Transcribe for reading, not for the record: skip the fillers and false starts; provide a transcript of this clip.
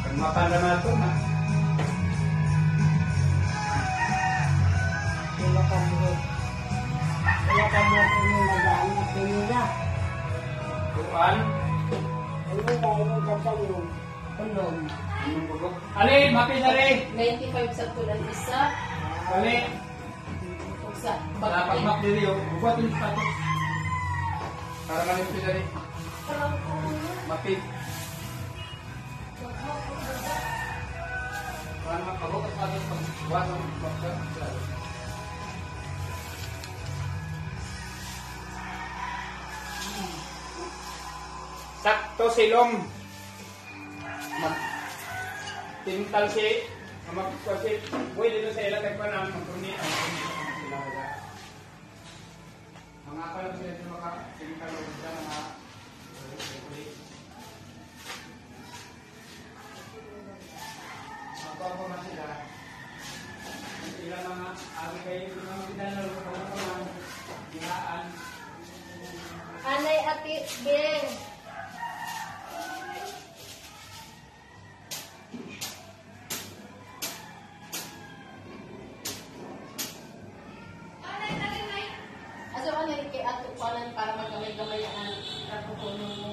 Mapan na ito na. Wala ka mo. Wala ka mo kung nagaan na pinila. Tuan. Ano dahil ang ganda yung tulong. Anong bulok? Ali, mapin na rin. 95 sa tulang isa. Ali. Sa Dapat map diri yung buat yung pato. Para malim sila rin. Mapin. Para makabok at pato pag-buat ang bakta. Sakto silong. Tintal si magkasi. Boy dito sa ilang tagpanan magkurni ang sila. Mga pa lang sila dito makatingkal o dyan na ako na sila. Sila mga abi kayo mga pinanalo ko ng ginaan. Anay ati Beng. Aso anay kay ato panan para magamay-gamay ang rapupuno mo.